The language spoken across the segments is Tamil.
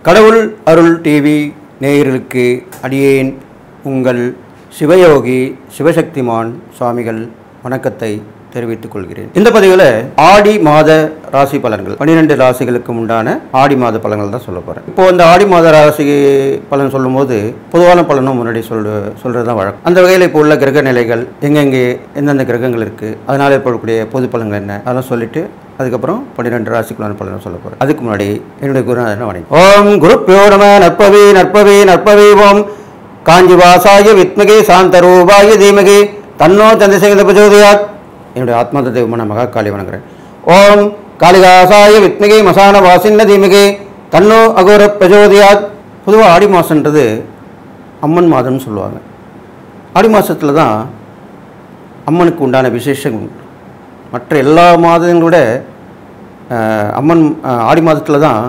கடவுள் அருள் டிவி நேயர்களுக்கு அடியேன் உங்கள் சிவயோகி சிவசக்திமான் சுவாமிகள் வணக்கத்தை தெரிவித்துக் கொள்கிறேன். இந்த பதிவில் ஆடி மாத ராசி பலன்கள் 12 ராசிகளுக்கு உண்டான ஆடி மாத பலன்கள் தான் சொல்ல போகிறேன். இப்போ இந்த ஆடி மாத ராசி பலன் சொல்லும் போது பொதுவான பலனும் முன்னாடி சொல்கிறது தான் வழக்கம். அந்த வகையில் இப்போ உள்ள கிரக நிலைகள் எங்கெங்கே எந்தெந்த கிரகங்கள் இருக்குது, அதனால் ஏற்படக்கூடிய பொது பலன்கள் என்ன, அதெல்லாம் சொல்லிட்டு அதுக்கப்புறம் 12 ராசிக்குள்ளான பலன் சொல்ல போகிறேன். அதுக்கு முன்னாடி என்னுடைய குருநாதனை வணக்கம். ஓம் குருப்யோ நம நற்பவே நற்பவே நற்பவே ஓம் காஞ்சிவாசாய வித்மகே சாந்தரூபாய தீமகே தன்னோ சந்திரசேகர பிரச்சோதயாத். என்னுடைய ஆத்மார்த்த தெய்வமான மகாகாளி வணங்குறேன். ஓம் காளிகாசாய வித்மகே மசான வாசின்ன தீமகே தன்னோ அகோர பிரச்சோதயாத். பொதுவாக ஆடி மாதன்றது அம்மன் மாதம்னு சொல்லுவாங்க. ஆடி மாதத்தில் தான் அம்மனுக்கு உண்டான விசேஷம். மற்ற எல்லா மாதங்களோட ஆடி மாதத்தில் தான்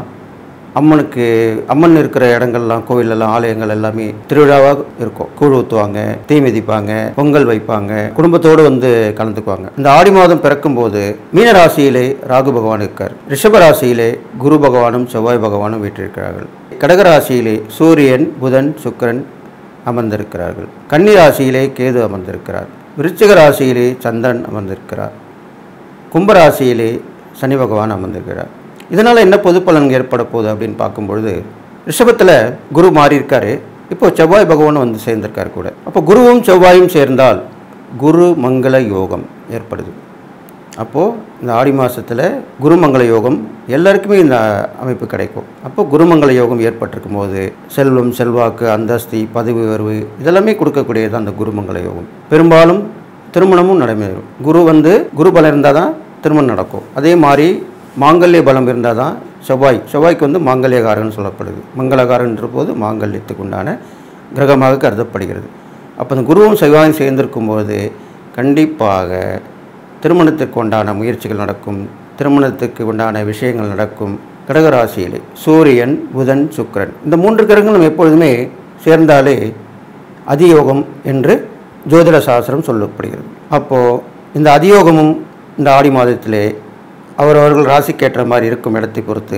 அம்மன் இருக்கிற இடங்கள்லாம், கோவிலெல்லாம், ஆலயங்கள் எல்லாமே திருவிழாவாக இருக்கும். கூழ் ஊற்றுவாங்க, தீ மிதிப்பாங்க, பொங்கல் வைப்பாங்க, குடும்பத்தோடு வந்து கலந்துக்குவாங்க. இந்த ஆடி மாதம் பிறக்கும்போது மீன ராசியிலே ராகு பகவான் இருக்கார், ரிஷப ராசியிலே குரு பகவானும் செவ்வாய் பகவானும் வீற்றிருக்கிறார்கள், கடக ராசியிலே சூரியன் புதன் சுக்கிரன் அமர்ந்திருக்கிறார்கள், கன்னி ராசியிலே கேது அமர்ந்திருக்கிறார், விருச்சிக ராசியிலே சந்திரன் அமர்ந்திருக்கிறார், கும்பராசியிலே சனி பகவான் அமர்ந்திருக்கிறார். இதனால் என்ன பொது பலன் ஏற்பட போகுது அப்படின்னு பார்க்கும்பொழுது, ரிஷபத்தில் குரு மாறி இருக்காரு, இப்போது செவ்வாய் பகவான் வந்து சேர்ந்திருக்காரு கூட. அப்போ குருவும் செவ்வாயும் சேர்ந்தால் குரு மங்கள யோகம் ஏற்படுது. அப்போது இந்த ஆடி மாதத்தில் குருமங்கள யோகம் எல்லாருக்குமே இந்த அமைப்பு கிடைக்கும். அப்போ குருமங்கள யோகம் ஏற்பட்டிருக்கும் போது செல்வம், செல்வாக்கு, அந்தஸ்தி, பதவி உயர்வு இதெல்லாமே கொடுக்கக்கூடியது அந்த குருமங்கள யோகம். பெரும்பாலும் திருமணமும் நடைபெறும். குரு பலம் இருந்தால் தான் திருமணம் நடக்கும். அதே மாதிரி மாங்கல்ய பலம் இருந்தால் தான் செவ்வாய்க்கு மாங்கல்யகாரன்னு சொல்லப்படுது. மங்களகாரன்ற போது மாங்கல்யத்துக்கு உண்டான கிரகமாக கருதப்படுகிறது. அப்போ அந்த குருவும் செவ்வாயும் சேர்ந்திருக்கும் போது கண்டிப்பாக திருமணத்திற்கு உண்டான முயற்சிகள் நடக்கும், திருமணத்துக்கு உண்டான விஷயங்கள் நடக்கும். கடகராசியிலே சூரியன் புதன் சுக்கிரன் இந்த 3 கிரகங்களும் எப்பொழுதுமே சேர்ந்தாலே அதியோகம் என்று ஜோதிட சாஸ்திரம் சொல்லப்படுகிறது. அப்போது இந்த அதியோகமும் இந்த ஆடி மாதத்திலே அவரவர்கள் ராசிக்கேற்ற மாதிரி இருக்கும் இடத்தை பொறுத்து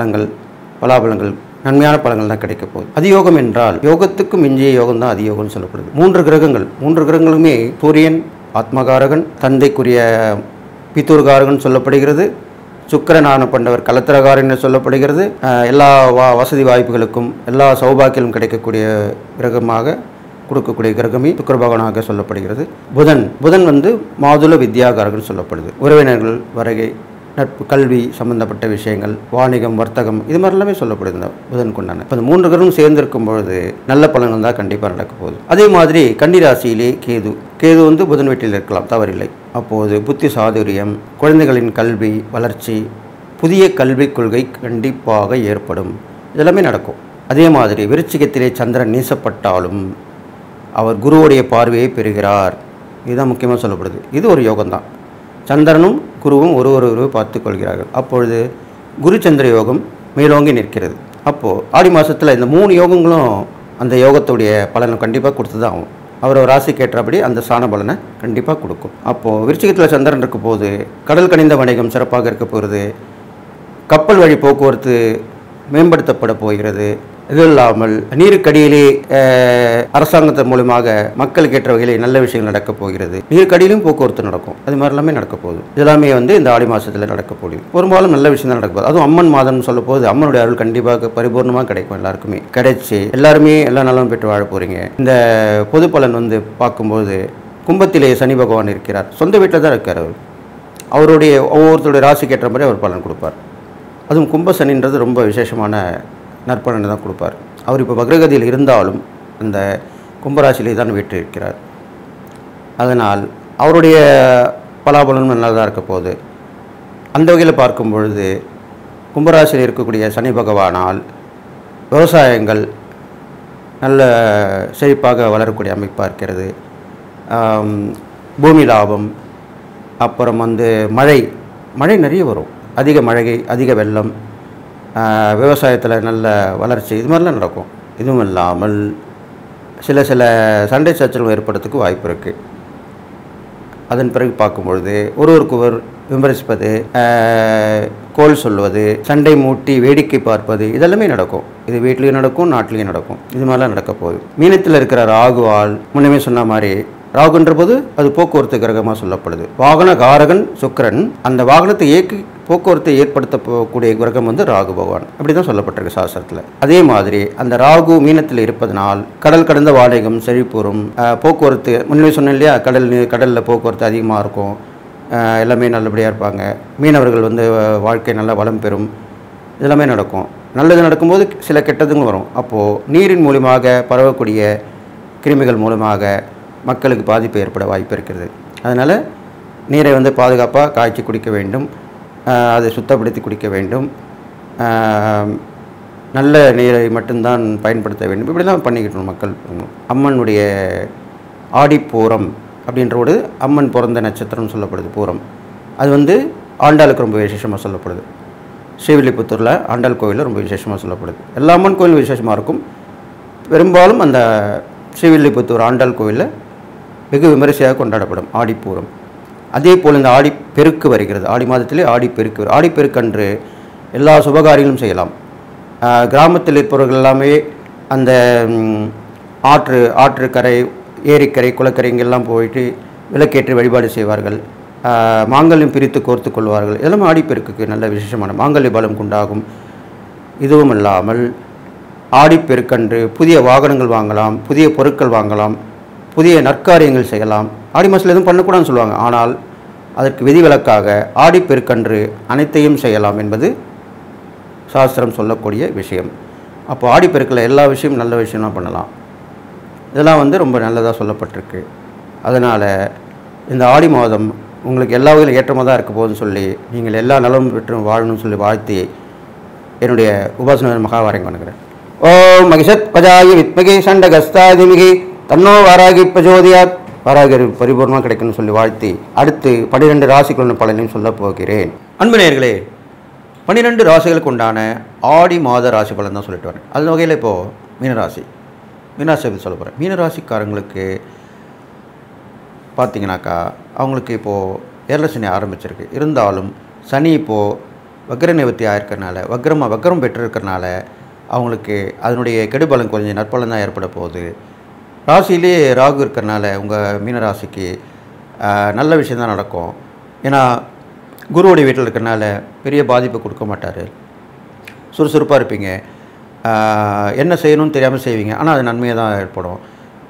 பலாபலங்கள் நன்மையான பலன்கள் தான் கிடைக்க போகுது. அதியோகம் என்றால் யோகத்துக்கு மிஞ்சிய யோகம் தான் அதியோகம்னு சொல்லப்படுது. 3 கிரகங்களுமே சூரியன் ஆத்மகாரகன், தந்தைக்குரிய பித்தூர்காரகன் சொல்லப்படுகிறது, சுக்கிரன் ஆனப்பண்டவர் கலத்திரகாரன் சொல்லப்படுகிறது. எல்லா வசதி வாய்ப்புகளுக்கும் எல்லா சௌபாக்கியலும் கிடைக்கக்கூடிய கிரகமாக கொடுக்கக்கூடிய கிரகமே சுக்கிர பகவானாக சொல்லப்படுகிறது. புதன் மாதுள வித்யாகாரகன் சொல்லப்படுது. உறவினர்கள், வருகை, நட்பு, கல்வி சம்பந்தப்பட்ட விஷயங்கள், வாணிகம், வர்த்தகம் இது மாதிரி எல்லாமே சொல்லப்படுது புதன் கொண்டான. இப்போ இந்த 3 கிரகம் சேர்ந்திருக்கும் பொழுது நல்ல பலன்கள் தான் கண்டிப்பாக நடக்க போகுது. அதே மாதிரி கன்னி ராசியிலே கேது புதன் வீட்டில் இருக்கலாம், தவறில்லை. அப்போது புத்தி சாதுரியம், குழந்தைகளின் கல்வி வளர்ச்சி, புதிய கல்விக் கொள்கை கண்டிப்பாக ஏற்படும், இதெல்லாமே நடக்கும். அதே மாதிரி விருச்சிகத்திலே சந்திரன் நீசப்பட்டாலும் அவர் குருவுடைய பார்வையை பெறுகிறார். இதுதான் முக்கியமாக சொல்லப்படுது. இது ஒரு யோகம்தான். சந்திரனும் குருவும் ஒருவரை பார்த்து கொள்கிறார்கள். அப்பொழுது குரு சந்திர யோகம் மேலோங்கி நிற்கிறது. அப்போது ஆடி மாதத்தில் இந்த 3 யோகங்களும் அந்த யோகத்துடைய பலனை கண்டிப்பாக கொடுத்து தான் ஆகும். அவர் ராசிக்கு ஏற்றபடி அந்த சாண பலனை கண்டிப்பாக கொடுக்கும். அப்போது விருச்சிகத்தில் சந்திரன் இருக்கும் போது கடல் கனிந்த வணிகம் சிறப்பாக இருக்க போகிறது, கப்பல் வழி போக்குவரத்து மேம்படுத்தப்பட போகிறது. இது இல்லாமல் நீருக்கடியிலே அரசாங்கத்தின் மூலமாக மக்களுக்கு ஏற்ற வகையில் நல்ல விஷயங்கள் நடக்கப் போகிறது. நீருக்கடியிலும் போக்குவரத்து நடக்கும். அது மாதிரி எல்லாமே நடக்க போகுது. இதெல்லாமே இந்த ஆடி மாதத்தில் நடக்க போகுது. பெரும்பாலும் நல்ல விஷயம் தான் நடக்க போகுது. அதுவும் அம்மன் மாதம்னு சொல்ல போது அம்மனுடைய அருள் கண்டிப்பாக பரிபூர்ணமாக கிடைக்கும். எல்லாருக்குமே கிடைச்சி எல்லாருமே எல்லா நலமும் பெற்று வாழ போகிறீங்க. இந்த பொது பலன் பார்க்கும்போது கும்பத்திலே சனி பகவான் இருக்கிறார், சொந்த வீட்டில் தான் இருக்கார். அவருடைய ஒவ்வொருத்தருடைய ராசிக்கு ஏற்ற மாதிரி அவர் பலன் கொடுப்பார். அதுவும் கும்ப சனின்றது ரொம்ப விசேஷமான நற்பலனை தான் கொடுப்பார். அவர் இப்போ வக்ரகதியில் இருந்தாலும் அந்த கும்பராசியிலே தான் வீற்றிருக்கிறார். அதனால் அவருடைய பலாபலனும் நல்லதாக இருக்க போகுது. அந்த வகையில் பார்க்கும் பொழுது கும்பராசியில் இருக்கக்கூடிய சனி பகவானால் விவசாயங்கள் நல்ல செழிப்பாக வளரக்கூடிய அமைப்பாக இருக்கிறது. பூமி லாபம், அப்புறம் மழை நிறைய வரும், அதிக மழை, அதிக வெள்ளம், விவசாயத்தில் நல்ல வளர்ச்சி, இது மாதிரிலாம் நடக்கும். இதுவும் இல்லாமல் சில சண்டை சச்சரவு ஏற்படுறதுக்கு வாய்ப்பு இருக்குது. அதன் பிறகு பார்க்கும்பொழுது ஒருவருக்கொருவர் விமர்சிப்பது, கோல் சொல்வது, சண்டை மூட்டி வேடிக்கை பார்ப்பது, இதெல்லாமே நடக்கும். இது வீட்லேயும் நடக்கும், நாட்டிலையும் நடக்கும். இது மாதிரிலாம் நடக்க போகுது. மீனத்தில் இருக்கிற ராகுவால் முன்னமே சொன்ன மாதிரி, ராகுன்ற போது அது போக்குவரத்து கிரகமாக சொல்லப்படுது. வாகன காரகன் சுக்கிரன், அந்த வாகனத்தை இயக்கி போக்குவரத்தை ஏற்படுத்தக்கூடிய கிரகம் வந்து ராகு பகவான். அப்படி தான் சொல்லப்பட்டிருக்கு சாஸ்திரத்தில். அதே மாதிரி அந்த ராகு மீனத்தில் இருப்பதனால் கடல் கடந்த வாடகம் செழிப்புறும். போக்குவரத்து முன்னே சொன்னேன் இல்லையா, கடலில் போக்குவரத்து அதிகமாக இருக்கும். எல்லாமே நல்லபடியாக இருப்பாங்க. மீனவர்கள் வந்து வாழ்க்கை நல்லா வளம் பெறும். இதெல்லாமே நடக்கும். நல்லது நடக்கும்போது சில கெட்டதுங்களும் வரும். அப்போது நீரின் மூலமாக பரவக்கூடிய கிருமிகள் மூலமாக மக்களுக்கு பாதிப்பு ஏற்பட வாய்ப்பு இருக்கிறது. அதனால் நீரை வந்து பாதுகாப்பாக காய்ச்சி குடிக்க வேண்டும். அதை சுத்தப்படுத்தி குடிக்க வேண்டும். நல்ல நீரை மட்டும்தான் பயன்படுத்த வேண்டும். இப்படிலாம் பண்ணிக்கிட்டோம் மக்கள். அம்மனுடைய ஆடிப்பூரம் அப்படின்றோடு அம்மன் பிறந்த நட்சத்திரம்னு சொல்லப்படுது பூரம். அது வந்து ஆண்டாளுக்கு ரொம்ப விசேஷமாக சொல்லப்படுது. ஸ்ரீவில்லிபுத்தூரில் ஆண்டாள் கோவிலில் ரொம்ப விசேஷமாக சொல்லப்படுது. எல்லா அம்மன் கோயிலும் விசேஷமாக இருக்கும். பெரும்பாலும் அந்த ஸ்ரீவில்லிபுத்தூர் ஆண்டாள் கோவிலில் வெகு விமரிசையாக கொண்டாடப்படும் ஆடிப்பூரம். அதே போல் இந்த ஆடிப்பெருக்கு வருகிறது. ஆடி மாதத்திலே ஆடிப்பெருக்கு வரும். ஆடிப்பெருக்கன்று எல்லா சுபகாரியங்களும் செய்யலாம். கிராமத்தில் இருப்பவர்கள் எல்லாமே அந்த ஆற்றுக்கரை, ஏரிக்கரை, குளக்கரை இங்கெல்லாம் போயிட்டு விளக்கேற்றி வழிபாடு செய்வார்கள். மாங்கல்யம் பிரித்து கோர்த்து கொள்வார்கள். இதெல்லாம் ஆடிப்பெருக்குக்கு நல்ல விசேஷமான மாங்கல்ய பலம் உண்டாகும். இதுவும் இல்லாமல் ஆடிப்பெருக்கன்று புதிய வாகனங்கள் வாங்கலாம், புதிய பொருட்கள் வாங்கலாம், புதிய நற்காரியங்கள் செய்யலாம். ஆடி மாதத்தில் எதுவும் பண்ணக்கூடாதுன்னு சொல்லுவாங்க. ஆனால் அதற்கு விதிவிலக்காக ஆடிப்பெருக்கன்று அனைத்தையும் செய்யலாம் என்பது சாஸ்திரம் சொல்லக்கூடிய விஷயம். அப்போ ஆடிப்பெருக்கில் எல்லா விஷயமும் நல்ல விஷயம்லாம் பண்ணலாம். இதெல்லாம் வந்து ரொம்ப நல்லதாக சொல்லப்பட்டிருக்கு. அதனால் இந்த ஆடி மாதம் உங்களுக்கு எல்லா வகையிலும் ஏற்றமாக தான் இருக்க போகுதுன்னு சொல்லி நீங்கள் எல்லா நலமும் பெற்று வாழணும்னு சொல்லி வாழ்த்தி என்னுடைய உபாசன மகாவாரம் பண்ணுகிறேன். ஓம் மகிஷத் பஜாய வித்மகே சண்டகஸ்தாதிமிகி தன்னோ வாராகி பிரஜோதியாத். வாராகி பரிபூர்ணமாக கிடைக்கும்னு சொல்லி வாழ்த்தி அடுத்து 12 ராசிகளுடன் பலனையும் சொல்ல போகிறேன். அன்பு நேயர்களே, 12 ராசிகளுக்கு உண்டான ஆடி மாத ராசி பலன் தான் சொல்லிட்டு வரேன். அந்த வகையில் இப்போது மீனராசி பற்றி சொல்ல போகிறேன். மீனராசிக்காரங்களுக்கு பார்த்தீங்கன்னாக்கா அவங்களுக்கு இப்போது ஏழரை சனி ஆரம்பிச்சிருக்கு. இருந்தாலும் சனி இப்போது வக்ர நிவர்த்தி ஆகிருக்கிறனால, வக்ரம் பெற்றிருக்கிறனால அவங்களுக்கு அதனுடைய கெடுபலன் கொஞ்சம் நற்பலன் தான் ஏற்பட போகுது. ராசியிலே ராகு இருக்கிறனால உங்கள் மீனராசிக்கு நல்ல விஷயந்தான் நடக்கும். ஏன்னா குருவுடைய வீட்டில் இருக்கிறனால பெரிய பாதிப்பை கொடுக்க மாட்டார். சுறுசுறுப்பாக இருப்பீங்க. என்ன செய்யணும்னு தெரியாமல் செய்வீங்க. ஆனால் அது நன்மையாக தான் ஏற்படும்.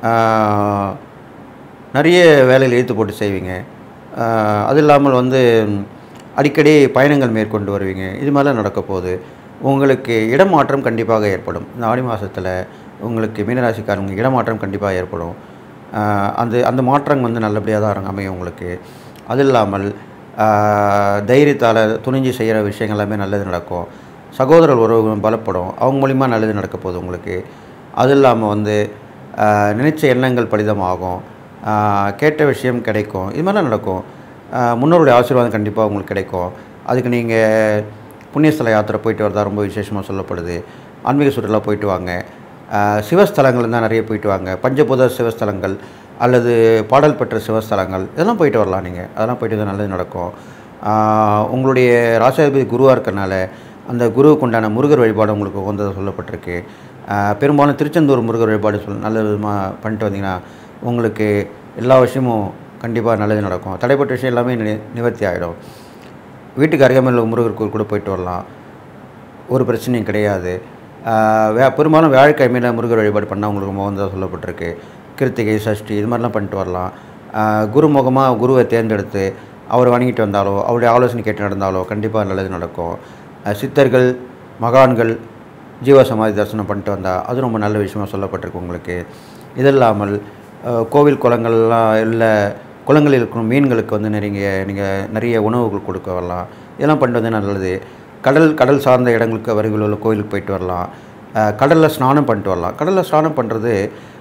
நிறைய வேலையில் இழுத்து போட்டு செய்வீங்க. அது இல்லாமல் வந்து அடிக்கடி பயணங்கள் மேற்கொண்டு வருவீங்க. இது மாதிரிலாம் நடக்க போகுது. உங்களுக்கு இடமாற்றம் கண்டிப்பாக ஏற்படும். இந்த ஆடி மாதத்தில் உங்களுக்கு மீனராசிக்காரங்க இடமாற்றம் கண்டிப்பாக ஏற்படும். அந்த மாற்றம் வந்து நல்லபடியாக தான் அமையும் உங்களுக்கு. அது இல்லாமல் தைரியத்தால் துணிஞ்சு செய்கிற விஷயங்கள் எல்லாமே நல்லது நடக்கும். சகோதரர் உறவு பலப்படும். அவங்க மூலிமா நல்லது நடக்க போகுது உங்களுக்கு. அது இல்லாமல் வந்து நினைச்ச எண்ணங்கள் பலிதமாகும். கேட்ட விஷயம் கிடைக்கும். இது மாதிரிலாம் நடக்கும். முன்னோருடைய ஆசீர்வாதம் கண்டிப்பாக உங்களுக்கு கிடைக்கும். அதுக்கு நீங்கள் புண்ணியஸ்தல யாத்திரை போயிட்டு வரதா ரொம்ப விசேஷமாக சொல்லப்படுது. ஆன்மீக சுற்றுலா போயிட்டு வாங்க. சிவஸ்தலங்கள் தான் நிறைய போயிட்டு வாங்க. பஞ்சபூத சிவஸ்தலங்கள் அல்லது பாடல் பெற்ற சிவஸ்தலங்கள் இதெல்லாம் போயிட்டு வரலாம். நீங்கள் அதெல்லாம் போயிட்டு தான் நல்லது நடக்கும். உங்களுடைய ராசாதிபதி குருவாக இருக்கிறனால அந்த குருவுக்கு உண்டான முருகர் வழிபாடு உங்களுக்கு உகந்ததாக சொல்லப்பட்டிருக்கு. பெரும்பாலும் திருச்செந்தூர் முருகர் வழிபாடு நல்ல விதமாக பண்ணிட்டு வந்தீங்கன்னா உங்களுக்கு எல்லா விஷயமும் கண்டிப்பாக நல்லது நடக்கும். தடைப்பட்ட விஷயம் எல்லாமே நிவர்த்தி ஆகிடும். வீட்டுக்கு அருகாமையில் முருகர் கோயில் கூட போயிட்டு வரலாம். ஒரு பிரச்சனையும் கிடையாது. பெரும்பாலும் வியாழக்கிழமையில் முருகர் வழிபாடு பண்ணால் உங்களுக்கு உகந்ததாக சொல்லப்பட்டிருக்கு. கிருத்திகை, சஷ்டி இது மாதிரிலாம் பண்ணிட்டு வரலாம். குருமுகமாக குருவை தேர்ந்தெடுத்து அவர் வணங்கிட்டு வந்தாலோ, அவருடைய ஆலோசனை கேட்டு நடந்தாலோ கண்டிப்பாக நல்லது நடக்கும். சித்தர்கள், மகான்கள், ஜீவசமாதி தரிசனம் பண்ணிட்டு வந்தால் அது ரொம்ப நல்ல விஷயமாக சொல்லப்பட்டிருக்கு உங்களுக்கு. இது இல்லாமல் கோவில் குளங்கள்லாம் இல்லை, குளங்களில் இருக்கிற மீன்களுக்கு வந்து நீங்கள் நிறைய உணவுகள் கொடுக்க வரலாம். இதெல்லாம் பண்ணிட்டு வந்து நல்லது. கடல் சார்ந்த இடங்களுக்கு அருகில் உள்ள கோயிலுக்கு போயிட்டு வரலாம். கடலில் ஸ்நானம் பண்ணிட்டு வரலாம். கடலில் ஸ்நானம் பண்ணுறது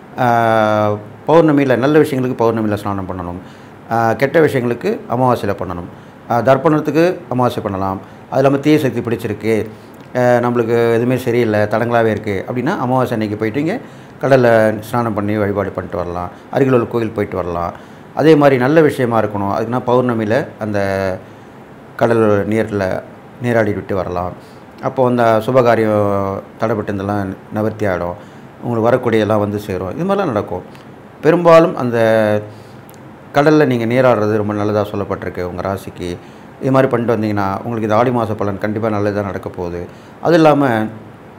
பௌர்ணமியில் நல்ல விஷயங்களுக்கு பௌர்ணமியில் ஸ்நானம் பண்ணணும். கெட்ட விஷயங்களுக்கு அமாவாசையில் பண்ணணும். தர்ப்பணத்துக்கு அமாவாசை பண்ணலாம். அது இல்லாமல் தீய சக்தி பிடிச்சிருக்கு, நம்மளுக்கு எதுவுமே சரியில்லை, தடங்களாகவே இருக்குது அப்படின்னா அமாவாசை அன்றைக்கி போய்ட்டு இங்கே கடலில் ஸ்நானம் பண்ணி வழிபாடு பண்ணிட்டு வரலாம். அருகில் உள்ள கோயில் போயிட்டு வரலாம். அதே மாதிரி நல்ல விஷயமா இருக்கணும். அதுக்குன்னா பௌர்ணமியில் அந்த கடல் நீராடி விட்டு வரலாம். அப்போது அந்த சுபகாரியம் தடைப்பட்டு இதெல்லாம் நிவர்த்தி ஆகிடும். உங்களுக்கு வரக்கூடியெல்லாம் வந்து சேரும். இது மாதிரிலாம் நடக்கும். பெரும்பாலும் அந்த கடலில் நீங்கள் நீராடுறது ரொம்ப நல்லதாக சொல்லப்பட்டிருக்கு உங்கள் ராசிக்கு. இது மாதிரி பண்ணிட்டு வந்தீங்கன்னா உங்களுக்கு இந்த ஆடி மாத பலன் கண்டிப்பாக நல்லதாக நடக்க போகுது. அதுவும் இல்லாமல்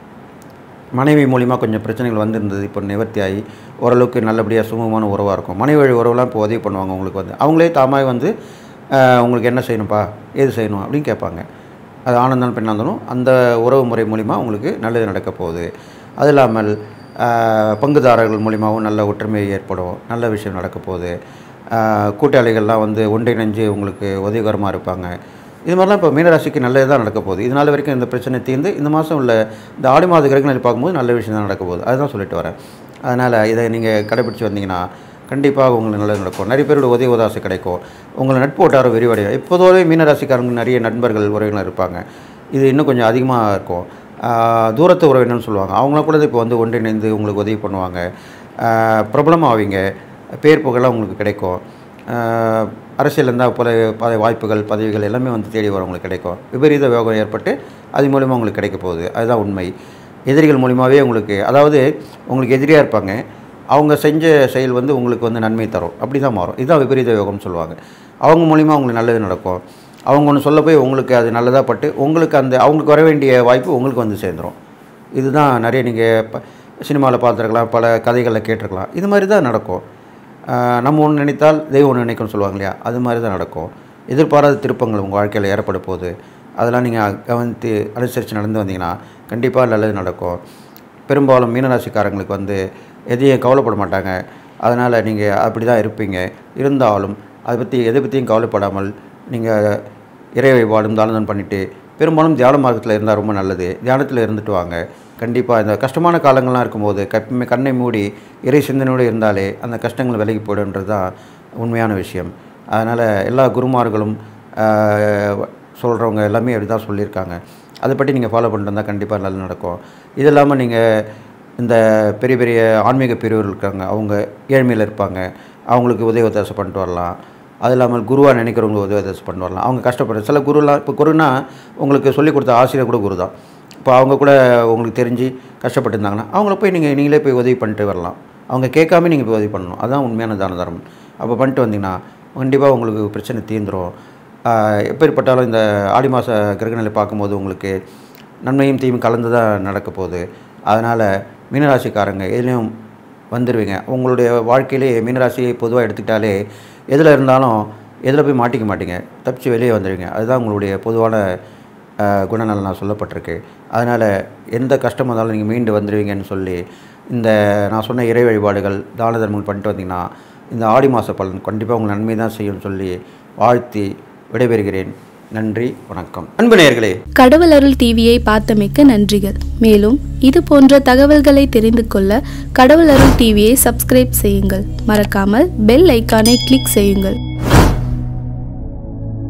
மனைவி மூலிமா கொஞ்சம் பிரச்சனைகள் வந்திருந்தது, இப்போ நிவர்த்தி ஆகி ஓரளவுக்கு நல்லபடியாக சுமூகமான உறவாக இருக்கும். மனைவி வழி உறவுலாம் இப்போ உதவி பண்ணுவாங்க உங்களுக்கு வந்து. அவங்களே தாமாக வந்து உங்களுக்கு என்ன செய்யணும்ப்பா, ஏது செய்யணும் அப்படின்னு கேட்பாங்க. அது ஆனந்தாலும் பெண்ணாந்தாலும் அந்த உறவு முறை மூலிமா உங்களுக்கு நல்லது நடக்க போகுது. அது இல்லாமல் பங்குதாரர்கள் மூலிமாவும் நல்ல ஒற்றுமை ஏற்படும், நல்ல விஷயம் நடக்க போகுது. கூட்டாளிகள்லாம் வந்து ஒன்றிணைஞ்சு உங்களுக்கு உதவிகரமாக இருப்பாங்க. இது மாதிரிலாம் இப்போ மீனராசிக்கு நல்லது தான் நடக்க போகுது. இது நாள் வரைக்கும் இந்த பிரச்சனை தீர்ந்து இந்த மாதம் உள்ள இந்த ஆடி மாத கிரகங்களை பார்க்கும்போது நல்ல விஷயம் தான் நடக்க போகுது. அதுதான் சொல்லிட்டு வரேன். அதனால் இதை நீங்கள் கடைப்பிடிச்சி வந்தீங்கன்னா கண்டிப்பாக உங்களுக்கு நல்லது நடக்கும். நிறைய பேரோட உதவி உதாசை கிடைக்கும். உங்களை நட்பு வட்டாரம் விரிவடையும். இப்போதோவே மீனராசிக்காரங்க நிறைய நண்பர்கள் உறவினர் இருப்பாங்க. இது இன்னும் கொஞ்சம் அதிகமாக இருக்கும். தூரத்து உறவினர்னு சொல்லுவாங்க. அவங்களாம் கூட இப்போ வந்து ஒன்றிணைந்து உங்களுக்கு உதவி பண்ணுவாங்க. பிரபலமாவீங்க. பேர் புகழெலாம் உங்களுக்கு கிடைக்கும். அரசியல் இருந்தால் பல வாய்ப்புகள் பதவிகள் எல்லாமே வந்து தேடி வர உங்களுக்கு கிடைக்கும். விபரீத யோகம் ஏற்பட்டு அது மூலிமா உங்களுக்கு கிடைக்க போகுது. அதுதான் உண்மை. எதிரிகள் மூலிமாவே உங்களுக்கு, அதாவது உங்களுக்கு எதிரியாக இருப்பாங்க, அவங்க செஞ்ச செயல் வந்து உங்களுக்கு வந்து நன்மை தரும். அப்படி தான் மாறும். இதுதான் விபரீத யோகம்னு சொல்லுவாங்க. அவங்க மூலிமா உங்களுக்கு நல்லது நடக்கும். அவங்க ஒன்று சொல்ல போய் உங்களுக்கு அது நல்லதாக பட்டு உங்களுக்கு அந்த அவங்களுக்கு வர வேண்டிய வாய்ப்பு உங்களுக்கு வந்து சேர்ந்துடும். இதுதான் நிறைய நீங்கள் சினிமாவில் பார்த்துருக்கலாம், பல கதைகளில் கேட்டிருக்கலாம். இது மாதிரி தான் நடக்கும். நம்ம ஒன்று நினைத்தால் தெய்வம் ஒன்று நினைக்கும்னு சொல்லுவாங்க இல்லையா, அது மாதிரி தான் நடக்கும். எதிர்பாராத திருப்பங்கள் உங்கள் வாழ்க்கையில் ஏற்பட போகுது. அதெல்லாம் நீங்கள் கவனித்து அனுசரித்து நடந்து வந்தீங்கன்னா கண்டிப்பாக நல்லது நடக்கும். பெரும்பாலும் மீனராசிக்காரங்களுக்கு வந்து எதையும் கவலைப்பட மாட்டாங்க. அதனால் நீங்கள் அப்படி தான் இருப்பீங்க. இருந்தாலும் எதை பற்றியும் கவலைப்படாமல் நீங்கள் இறை வழிபாடும் தானம் பண்ணிவிட்டு பெரும்பாலும் தியான மார்க்கத்தில் இருந்தால் ரொம்ப நல்லது. தியானத்தில் இருந்துட்டு வாங்க. கண்டிப்பாக இந்த கஷ்டமான காலங்கள்லாம் இருக்கும்போது கண்ணை மூடி இறை சிந்தனையோடு இருந்தாலே அந்த கஷ்டங்கள் விலகி போய்டுன்றது தான் உண்மையான விஷயம். அதனால் எல்லா குருமார்களும் சொல்கிறவங்க எல்லாமே அப்படி தான் சொல்லியிருக்காங்க. அதை பற்றி நீங்கள் ஃபாலோ பண்ணிட்டு வந்தால் கண்டிப்பாக நல்லா நடக்கும். இது இல்லாமல் நீங்கள் இந்த பெரிய பெரிய ஆன்மீக பிரிவுகள் இருக்காங்க, அவங்க ஏழ்மையில் இருப்பாங்க, அவங்களுக்கு உதவி உதாசை பண்ணிட்டு வரலாம். அது இல்லாமல் குருவாக நினைக்கிறவங்க உதவி உதாசை பண்ணிட்டு வரலாம். அவங்க கஷ்டப்படுற சில குருலாம், இப்போ குருனா உங்களுக்கு சொல்லிக் கொடுத்த ஆசிரியர் கூட குரு தான். இப்போ அவங்க கூட உங்களுக்கு தெரிஞ்சு கஷ்டப்பட்டு இருந்தாங்கன்னா அவங்கள போய் நீங்களே போய் உதவி பண்ணிட்டு வரலாம். அவங்க கேட்காம நீங்கள் போய் உதவி பண்ணணும். அதுதான் உண்மையான தான தர்மம். அப்போ பண்ணிட்டு வந்தீங்கன்னா கண்டிப்பாக உங்களுக்கு பிரச்சனை தீர்ந்துடும். எப்பேற்பட்டாலும் இந்த ஆடி மாத கிரகநிலை பார்க்கும்போது உங்களுக்கு நன்மையும் தீமையும் கலந்து தான் நடக்க போகுது. அதனால் மீனராசிக்காரங்க எதுலேயும் வந்துடுவீங்க. உங்களுடைய வாழ்க்கையிலே மீனராசியை பொதுவாக எடுத்துக்கிட்டாலே எதில் இருந்தாலும் எதில் போய் மாட்டிக்க மாட்டீங்க, தப்பிச்சு வெளியே வந்துடுவீங்க. அதுதான் உங்களுடைய பொதுவான குணநலன் சொல்லப்பட்டிருக்கு. அதனால் எந்த கஷ்டம் வந்தாலும் நீங்கள் மீண்டு வந்துடுவீங்கன்னு சொல்லி இந்த நான் சொன்ன இறை வழிபாடுகள் தான தர்மங்கள் பண்ணிட்டு வந்தீங்கன்னா இந்த ஆடி மாத பலன் கண்டிப்பாக உங்களுக்கு நன்மை தான் செய்யும்னு சொல்லி வாழ்த்தி விடைபெறுகிறேன். நன்றி, வணக்கம். அன்பு நேயர்களே, கடவுள் அருள் டிவியை பார்த்தமைக்க நன்றிகள். மேலும் இது போன்ற தகவல்களை தெரிந்து கொள்ள கடவுள் அருள் டிவியை சப்ஸ்கிரைப் செய்யுங்கள். மறக்காமல் பெல் ஐக்கானை கிளிக் செய்யுங்கள்.